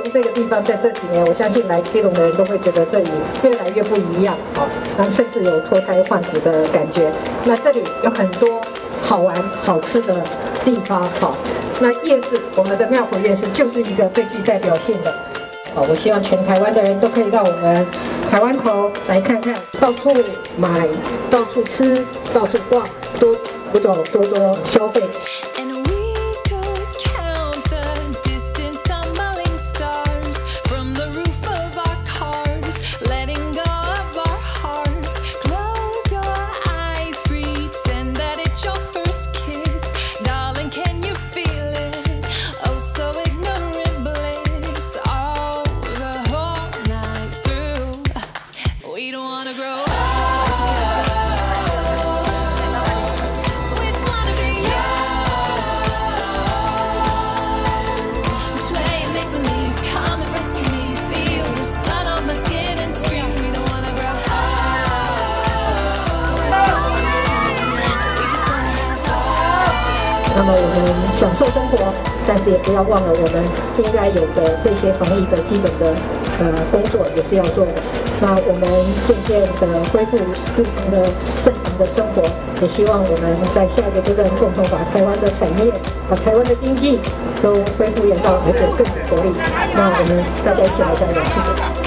这个地方在这几年，我相信来基隆的人都会觉得这里越来越不一样，好，那甚至有脱胎换骨的感觉。那这里有很多好玩、好吃的地方，好，那夜市，我们的庙湖夜市就是一个最具代表性的。好，我希望全台湾的人都可以到我们台湾头来看看，到处买，到处吃，到处逛，多走，多多消费。 那么我们享受生活，但是也不要忘了我们应该有的这些防疫的基本的工作也是要做的。那我们渐渐的恢复日常的正常的生活，也希望我们在下一个阶段共同把台湾的产业、把台湾的经济都恢复原状，而且更有活力。那我们大家一起来加油，谢谢。